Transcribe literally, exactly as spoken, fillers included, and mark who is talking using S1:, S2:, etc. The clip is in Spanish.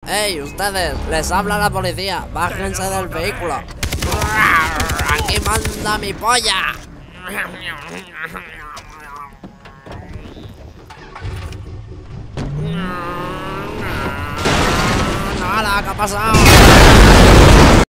S1: ¡Ey, ustedes! ¡Les habla la policía! ¡Bájense del vehículo! ¡Aquí manda mi polla! ¡Nada! ¿Qué ha pasado?